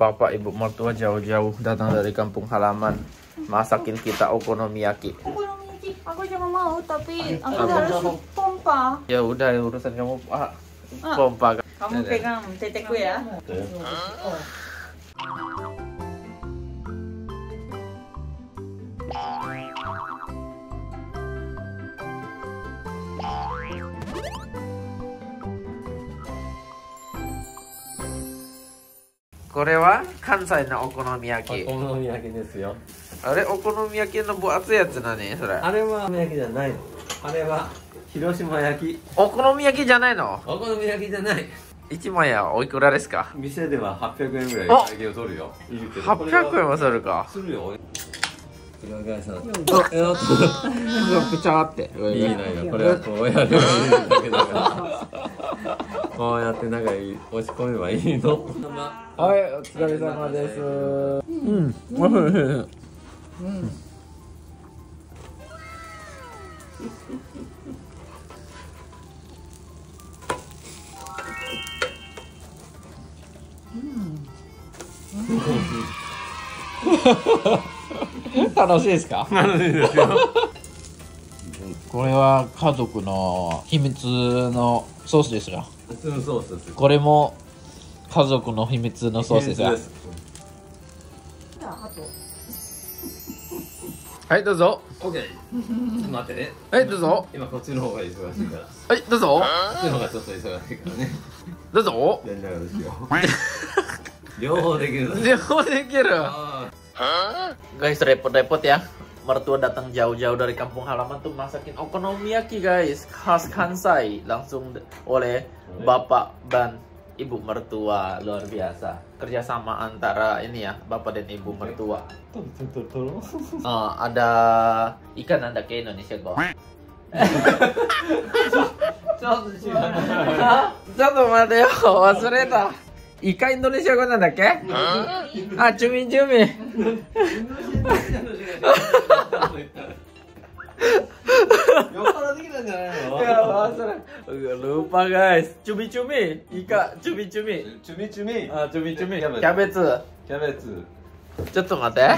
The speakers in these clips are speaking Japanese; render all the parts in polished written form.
bapak ibu mertua jauh-jauh datang dari kampung halaman masakin kita okonomiyaki. Okonomiyaki, aku juga mau tapi aku harus pompa. Ya udah urusan kamu pompa. Kamu pegang teteku ya. Kore wa Kansai no okonomiyaki. お好み焼きですよ。 あれお好み焼きの分厚いやつ何それ？ あれはお好み焼きじゃないの。あれは広島焼き。 お好み焼きじゃないの？ お好み焼きじゃない。 1枚はおいくらですか店では800円ぐらい会計を取るよ。いるけど ？800円もするか。 するよ。裏返さなくて。 ぷちゃって。 いいのよ。これはこうやればいいだけだから。こうやって中に押し込めばいいの。 はい、お疲れ様です。うん、おいしい。楽しいですか？ 楽しいですよ。 これは家族の秘密のソースですよ。 普通のソースです。 これも家族の秘密のソースですよ。はいどうぞ。 オッケー。ちょっと待ってね。 はいどうぞ。 今こっちの方が忙しいから。 はいどうぞ。 こっちの方がちょっと忙しいからね。 どうぞ。 やりながらですよ。両方できる。 両方できる。Guys repot-repot ya. Mertua datang jauh-jauh dari kampung halaman tuh masakin okonomiyaki guys, khas Kansai langsung oleh bapak dan ibu mertua. Luar biasa kerjasama antara ini ya bapak dan ibu mertua. Ada ikan ada ke Indonesia kok. ちょっと待てよ忘れた。イカインドネシア語なんだっけ？あ、チュミチュミ。Lupa guys. Cumi cumi. Ika cumi cumi. チュミチュミ。 あ、チュミチュミ。キキャベツャベツ。 キャベツ。 ちょっと待って。あ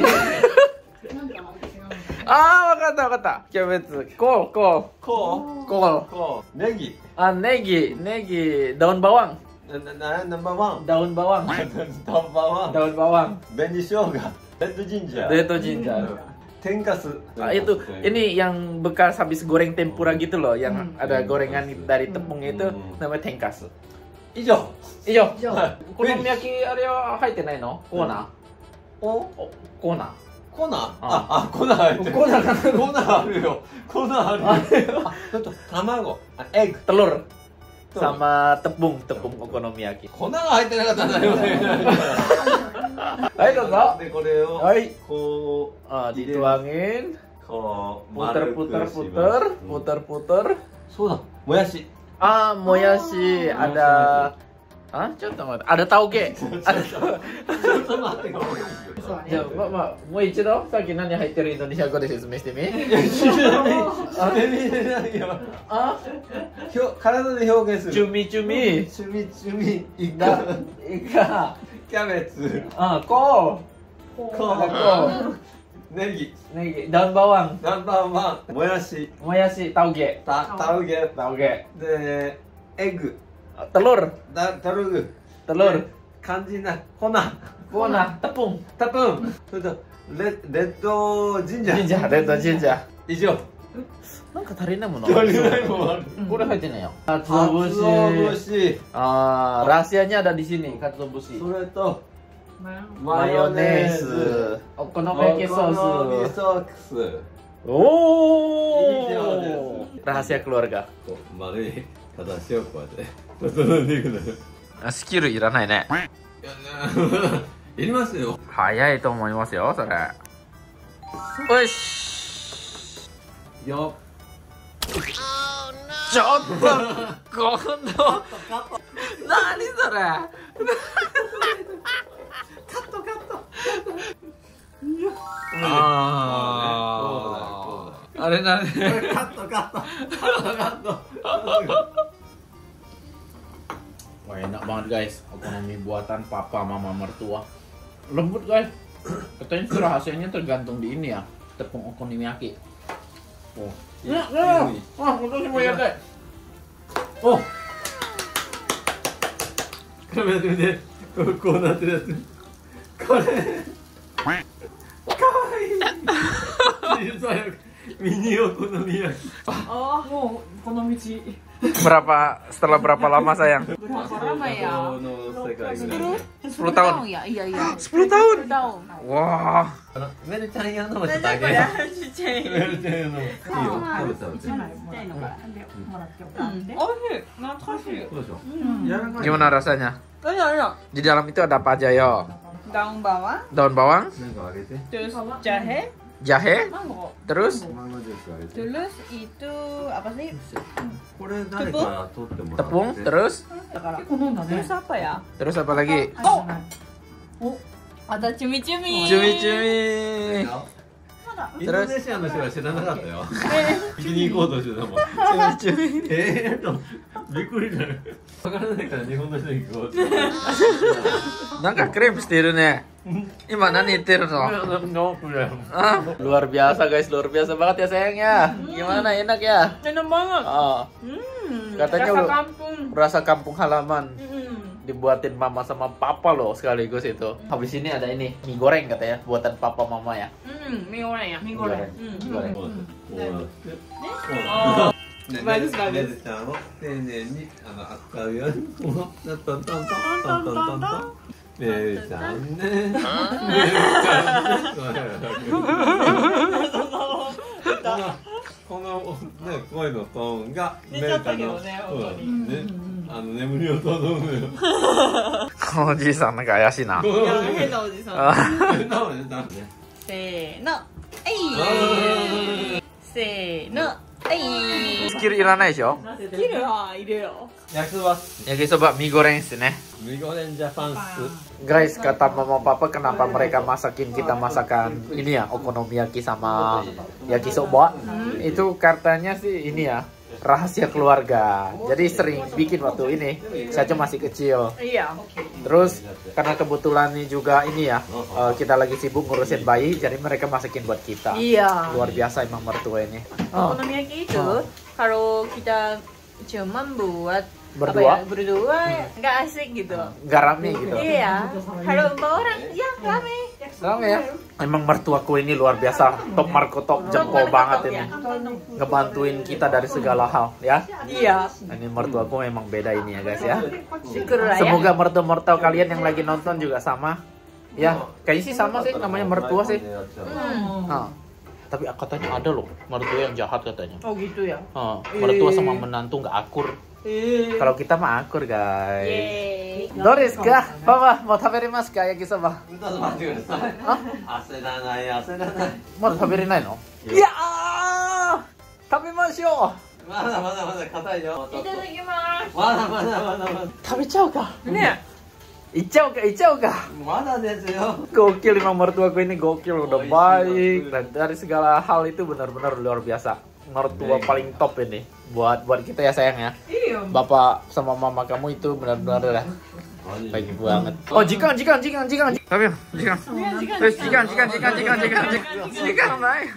あ、わかったわかった。キャベツ。コーコー。 こう。 コー。 こう。ネギ。 あ、ネギ。ネギ。daun bawang。 ナンバーワン。 daun bawang。 ナンバーワン。 daun bawang。 紅生姜。レッドジンジャー。 レッドジンジャー。 天かす。 Itu ini yang bekas habis goreng tempura gitu loh, yang ada gorengan dari tepung itu namanya tenkasu. 以上。 以上。お好み焼きあれは入ってないの？コーナー？コーナー。 粉？あ、粉入ってる。 コーナーかな？ 粉あるよ。粉あるよ。ちょっと卵。エッグ。 telur sama tepung okonomiyaki. 粉が入ってなかったんだよね。 はいどうぞ。 でこれをはい。 こう dituangin, こう puter-puter. そうだ。もやし。 Ah, moyashi ada. Ah, ちょっと待って。ada tauge. ちょっと待って。 じゃあ、もう一度さっき何入ってるインドネシア語で説明してみ。あ、 体で表現する。 チュミチュミ。 チュミチュミ。イカ。 イカ。 キャベツ。 あ、ココ。ネギ。 ネギ。daun bawang。 ナンバーワン。もやし。 もやし。tauge。 タウゲ。 tauge。 でエッグ。 telur。 タルグ。 telur。 肝心な粉。 Kona, tepung。 タプン。それとレッドジンジャー。 ジンジャー、レッドジンジャー。 以上。 なんか足りないもの。 足りないものある。 これ入ってないよ。 鰹節。 Ah, rahasianya ada di sini, katsuobushi. それと Mayonnaise. Okonomiyaki お好み sauce. ソース。 Oh. Rahasia keluarga. 丸い形をこうやって整えていくのよ。 スキルいらないね。 いりますよ。 早いと思いますよ、それ。よし。 よ。 ちょっと、今度。何それ。ああ。あれなんで。 カット。 おい Enak banget guys, okonomi buatan papa mama mertua. Lembut guys. Katanya sih rahasianya tergantung di ini ya, tepung okonomiyaki. Oh. Enak ya. Wah, untuk semua ya guys. Oh. Kamu lihat ini, kau nanti lihat. Kau kawaii. Mini okonomiyaki. Oh, mau ekonomi. Setelah berapa lama sayang? Berapa lama ya? 10 tahun. Ya, iya. 10 tahun. 10 tahun. Wah. メルちゃんやるのもちょっとあげる。メルちゃんやるのも。いいよ。食べた食べた。 Oh, sih, makasih. どうでしょう。柔らかい。 Gimana rasanya? Enak. Di dalam itu ada apa aja yo? Daun bawang, Daun bawang, なんかあげて。 terus jahe, jahe, mango. terus マンゴージュースあげて。 Terus itu apa sih? これ誰か取ってもらって。 tepung, terus Terus apa ya? terus apa lagi? Oh, ada cumi-cumi. Cumi-cumi. インドネシアの人は知らなかったよ。聞きに行こうとしてたもん。 Cumi-cumi. びっくりだよ。わからないから日本の人に聞こうって。 Nangka krimしてるね. Ima nani ittir no? Ah, luar biasa guys, luar biasa banget ya sayang ya. Gimana, enak ya? Enak banget. Oh, katanya rasa udah kampung. rasa kampung halaman. Dibuatin mama sama papa loh sekaligus itu. Habis ini ada ini mie goreng katanya buatan papa mama ya. Mie goreng ya, mie goreng. Mie goreng. メルちゃんを丁寧に扱うように。トントントントントントントントン。メルちゃんね。メルちゃんね。このね声のトーンがメルちゃんの眠りを誘うのよ。 このおじいさんなんか怪しいな。 変なおじさん。 変なおじさんね。 せーの。せーの。 スキルいらないでしょ？ スキルはいるよ。 焼きそば。 焼きそばmie goreng sihね。 ミゴレンジャパンス。 Guys, kata mama papa kenapa mereka masakin kita masakan ini ya, okonomiyaki sama yakisoba? Itu katanya sih ini ya, rahasia keluarga. Jadi sering bikin waktu ini, saya cuma masih kecil. Iya. Terus karena kebetulan ini juga ini ya, kita lagi sibuk ngurusin bayi, jadi mereka masakin buat kita. Iya. Luar biasa emang mertua ini. Okonomiyaki itu kalau kita cuman buat Berdua? apa ya, berdua nggak asik gitu. Nggak rame gitu. Iya. Kalau bawa orang ya rame. Rame ya. Emang mertuaku ini luar biasa, top Marco top jempol banget ini. Ngebantuin kita dari segala hal ya. Iya. Ini mertuaku memang beda ini ya guys ya. Syukur lah ya. Semoga mertua-mertua kalian yang lagi nonton juga sama. Ya, kayaknya sih sama sih namanya mertua sih. Nah, tapi katanya ada loh mertua yang jahat katanya. Oh gitu ya. Mertua sama menantu nggak akur. Kalau kita mah akur guys. Yeay. Doris kah? Papa mau taberimasu ka yakisoba? ちょっと待ってください。焦らない焦らない。 まだ食べれないの？いやー、食べましょう。 まだまだまだ硬いよ。 いただきます。 まだまだまだまだ。 食べちゃうか。 ね。 Icau ka. まだですよ。 Gokil emang mertuaku ini gokil, udah baik dan dari segala hal itu benar-benar luar biasa. Mertua paling top ini buat kita ya sayang ya. Iya. Bapak sama mama kamu itu benar-benar dah baik banget. Oh, jikan. Tapi jikan. Terus jikan. Jikan naik.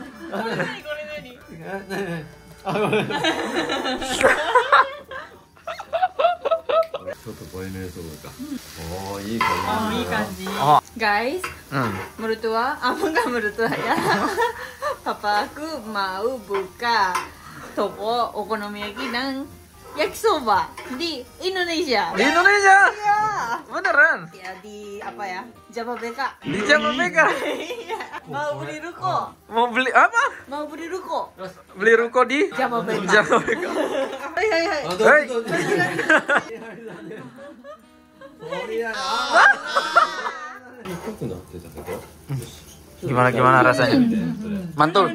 ちょっと濃いめにするか。おお、いい感じ。 いい感じ。 Oh, Guys, mertua. bukan mertua ya. Papaku mau buka toko okonomiyaki dan yakisoba di Indonesia. Di Indonesia? Iya. Beneran? Ya di apa ya? Jababeka. Di Jababeka? Mau beli ruko. Mau beli apa? Mau beli ruko. Beli ruko di Jababeka. Jababeka. Hai. Hei. Gimana rasanya? Mantul.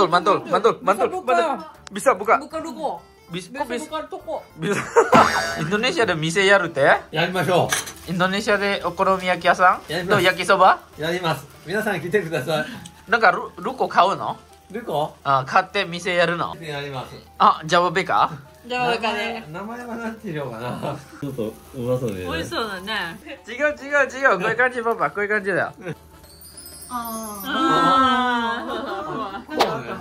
Bisa buka. Buka ruko. Bisa. Buka toko. Bisa. Indonesia de mise yaru te? やりましょ Indonesia de okonomiyaki yasan? やります。 To yakisoba? う。やります。皆さん来てください。 なんかルコ買うの？ ルコ？ 買って店やるの？ やります。 あ、ジャバベカ？ じゃあわかね。 名前はなんて言おうかな。ちょっとうまそうで。 美味しそうだね。 違う。こういう感じ、パパ。こういう感じだよ。 あそうね。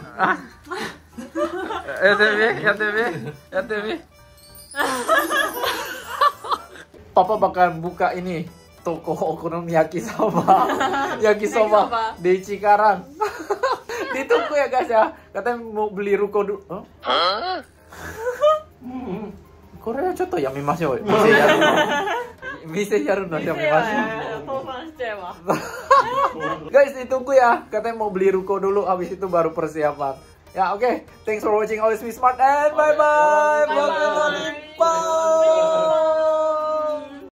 やってみ。Papa bakal buka ini toko okonomiyaki sama yakisoba di Cikarang. Ditunggu ya guys ya. Katanya mau beli ruko dulu. Hah? Korea ちょっとやめましょうよ。店やるのやめましょう。Guys, ditunggu ya. Katanya mau beli ruko dulu, habis itu baru persiapan. Ya, oke. Thanks for watching Always Be Smart and bye-bye. Bye-bye.